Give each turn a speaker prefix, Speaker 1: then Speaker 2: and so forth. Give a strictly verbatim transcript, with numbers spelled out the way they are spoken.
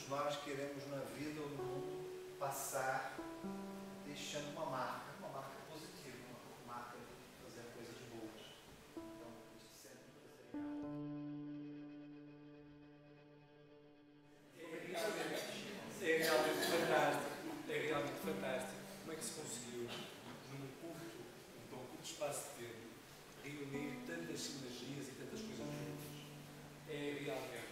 Speaker 1: nós queremos na vida ou no mundo passar deixando uma marca, uma marca positiva, uma marca de fazer coisas boas. Então, isso sempre
Speaker 2: é realmente fantástico, é realmente fantástico. Como é que se conseguiu, num curto, num tão curto espaço de tempo, reunir tantas sinergias e tantas coisas juntas? É realmente